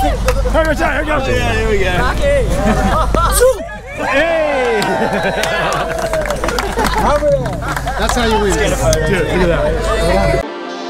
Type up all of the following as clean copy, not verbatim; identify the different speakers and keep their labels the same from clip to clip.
Speaker 1: Hey! That's how you win. Dude, look at that.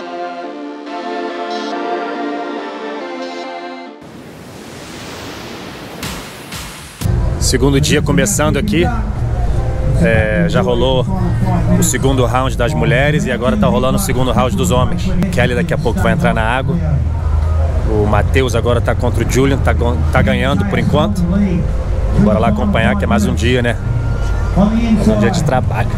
Speaker 1: Segundo dia começando aqui. Já rolou o segundo round das mulheres e agora tá rolando o segundo round dos homens. Kelly daqui a pouco vai entrar na água. O Matheus agora tá contra o Julian, tá ganhando por enquanto. Bora lá acompanhar, que é mais um dia, né? Mais um dia de trabalho.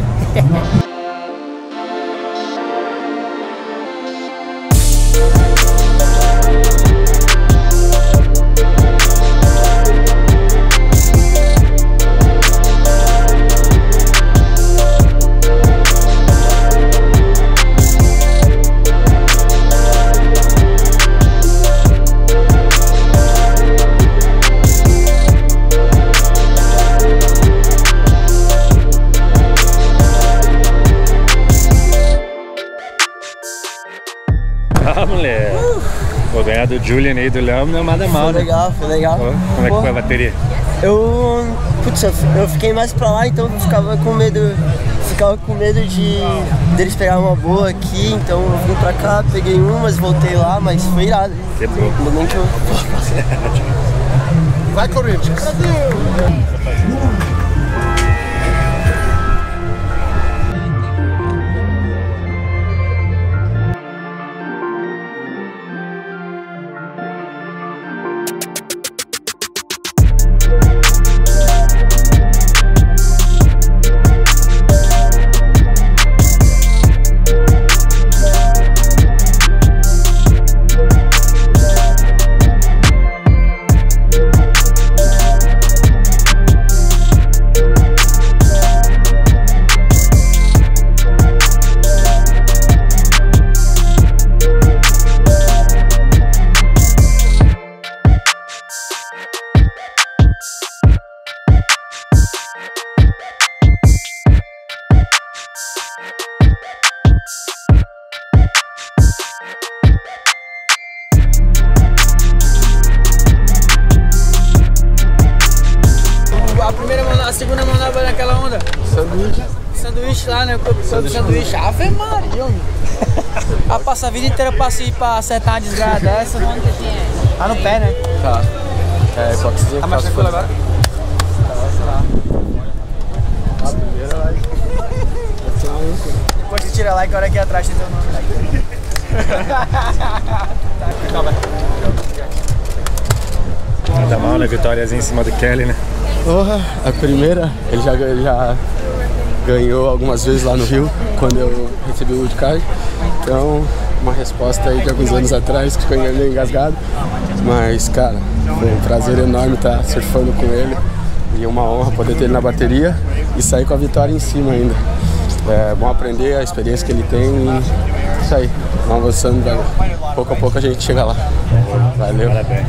Speaker 1: Ah, moleque. Vou ganhar do Julian e do Léo, não é nada mal,
Speaker 2: foi
Speaker 1: né?
Speaker 2: Legal, foi legal.
Speaker 1: Como é que foi a bateria?
Speaker 2: Putz, eu fiquei mais pra lá, então eu ficava com medo de deles pegar uma boa aqui, então eu vim pra cá, peguei umas, voltei lá, mas foi irado.
Speaker 1: Quebrou.
Speaker 2: Ainda bem que eu...
Speaker 1: Vai, Corinthians!
Speaker 3: A segunda manobra naquela onda.
Speaker 2: Sanduíche.
Speaker 3: Sanduíche lá, né? Sanduíche. Ave Maria, homem. Ela passa a vida inteira pra acertar uma desgraça dessa. Tá no pé, né?
Speaker 2: Tá. Só que você
Speaker 3: tá mais tranquilo agora? Depois que tira like, olha aqui atrás tem teu nome.
Speaker 1: Nada mal, né? Vitóriazinha em cima do Kelly, né?
Speaker 4: Porra, a primeira, ele já ganhou algumas vezes lá no Rio, quando eu recebi o wildcard. Então, uma resposta aí de alguns anos atrás, que ficou meio engasgado. Mas, cara, foi um prazer enorme estar surfando com ele. E uma honra poder ter ele na bateria e sair com a vitória em cima ainda. É bom aprender a experiência que ele tem e isso aí. Vamos avançando, velho. Pouco a pouco a gente chega lá. Valeu.
Speaker 1: Parabéns.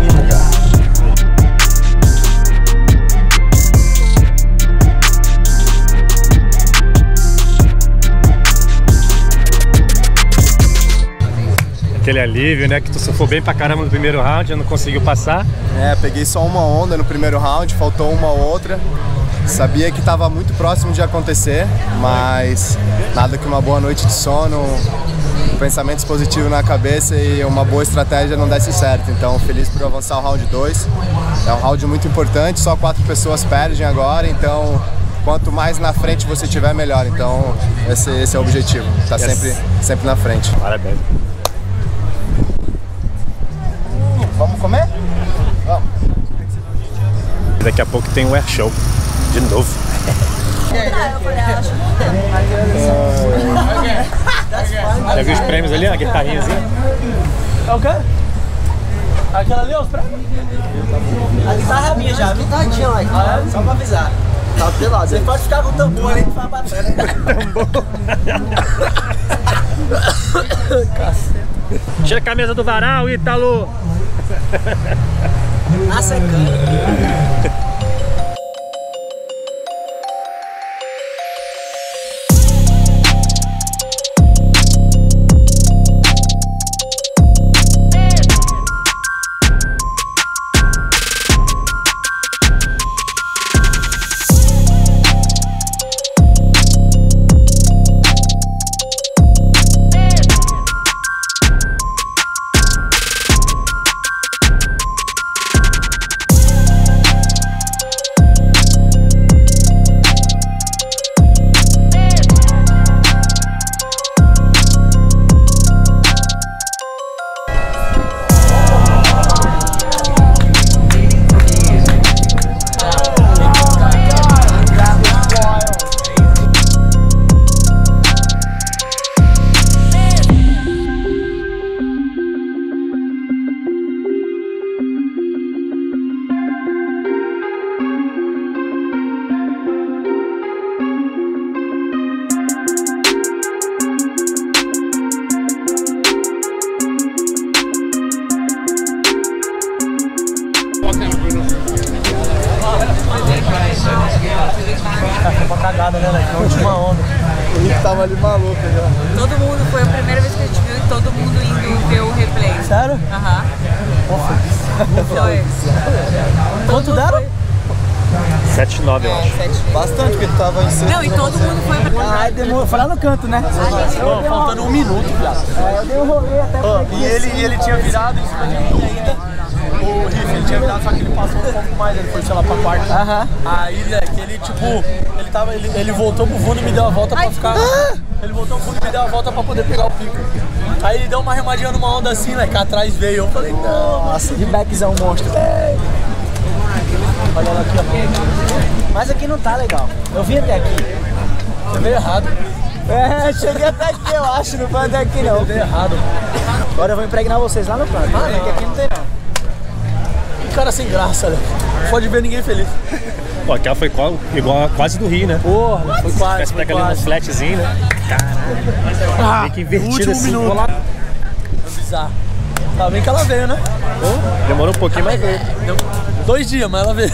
Speaker 1: Aquele alívio, né? Que tu surfou bem pra caramba no primeiro round, não conseguiu passar.
Speaker 5: Peguei só uma onda no primeiro round, faltou uma outra. Sabia que estava muito próximo de acontecer, mas nada que uma boa noite de sono, pensamentos positivos na cabeça e uma boa estratégia não desse certo. Então, feliz por avançar o round 2. É um round muito importante, só 4 pessoas perdem agora, então quanto mais na frente você tiver, melhor. Então, esse é o objetivo, tá sempre na frente.
Speaker 1: Parabéns.
Speaker 5: Vamos comer? Vamos.
Speaker 1: Daqui a pouco tem o Air Show, de novo. Já viu os prêmios ali, uma guitarrinhazinha?
Speaker 3: É o quê? Aquela ali, os prêmios? A guitarra é minha já, viu?
Speaker 2: Tadinha lá,
Speaker 3: Só pra avisar.
Speaker 2: tá pelado.
Speaker 3: Você pode ficar com o tambor ali que faz batendo.
Speaker 1: Tira a camisa do varal, Ítalo!
Speaker 3: Tá secando. Foi uma cagada, né, na última onda.
Speaker 5: O Rick tava ali maluco já.
Speaker 6: Todo mundo, foi a primeira vez que a gente viu e todo mundo indo ver o replay.
Speaker 3: Sério?
Speaker 6: Aham. Foi.
Speaker 3: Quanto deram?
Speaker 1: 7,9 eu acho.
Speaker 5: Bastante, porque tu tava em sexto.
Speaker 6: Não, e todo mundo foi pra cá.
Speaker 3: Ai, demorou. Foi lá no canto, né?
Speaker 4: Faltando 1 minuto, viado.
Speaker 3: Eu dei um rolê até por aqui.
Speaker 4: E ele tinha virado em cima de mim ainda. O Riff, ele tinha virado, só que ele passou um pouco mais, ele foi, sei lá, pra quarta.
Speaker 3: Aham.
Speaker 4: Aí, moleque, ele tipo, ele voltou pro fundo e me deu a volta pra ficar. Ele voltou pro fundo e me deu a volta pra poder pegar o pico. Aí ele deu uma remadinha numa onda assim, né? Que atrás veio. Eu falei, não.
Speaker 3: Nossa, de backzão monstro. Olha ela aqui, ó. Mas aqui não tá legal. Eu vim até aqui.
Speaker 4: Você veio errado.
Speaker 3: É, cheguei até aqui, eu acho. Não foi até aqui, não.
Speaker 4: Você veio errado.
Speaker 3: Agora eu vou impregnar vocês lá no canto. Porque aqui não tem, não.
Speaker 4: Que cara sem graça, né? Pode ver ninguém feliz.
Speaker 1: Pô, aquela foi igual a quase do Rio, né?
Speaker 4: Porra, foi quase.
Speaker 1: Parece
Speaker 4: Foi
Speaker 1: pega ali no
Speaker 4: quase.
Speaker 1: flatzinho, né? Caralho. Meio que invertido
Speaker 4: Último
Speaker 1: assim.
Speaker 4: minuto. É bizarro. Tá bem que ela veio, né?
Speaker 1: Demorou um pouquinho, mas veio.
Speaker 4: Deu 2 dias, mas ela veio.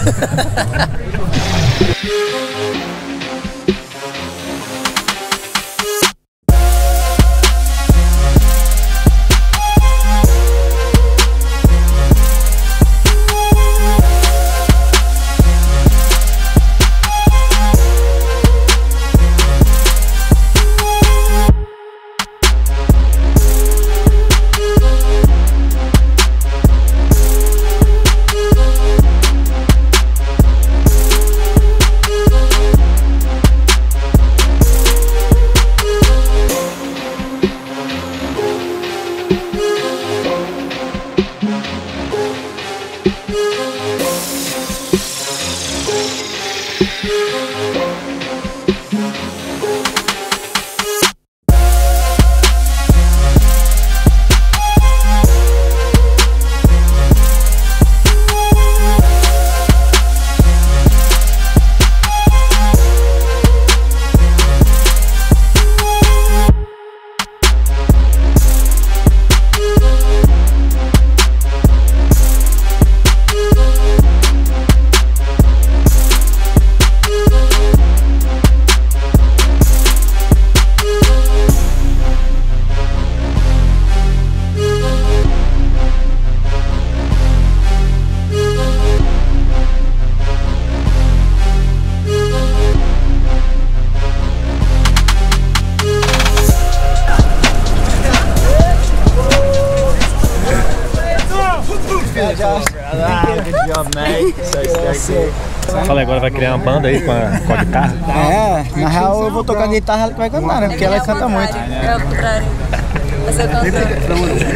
Speaker 1: Fala, agora vai criar uma banda aí com a guitarra?
Speaker 3: É, na real eu vou tocar guitarra, ela que vai cantar, né? Porque ela canta muito.
Speaker 6: É o contrário. Você é o cantor.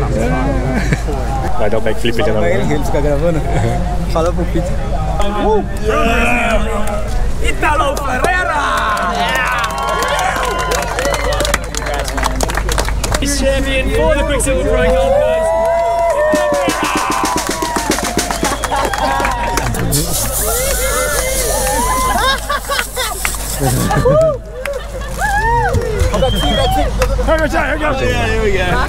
Speaker 1: Vai dar o backflip de novo.
Speaker 3: Ele fica gravando. Fala pro Peter.
Speaker 4: Italo Ferreira!
Speaker 7: Champion for the Quicksilver Pro Golf, guys.
Speaker 1: Here we go.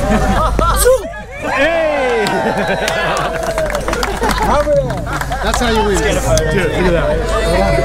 Speaker 1: Hey!
Speaker 5: That's how you win.
Speaker 1: Look at that.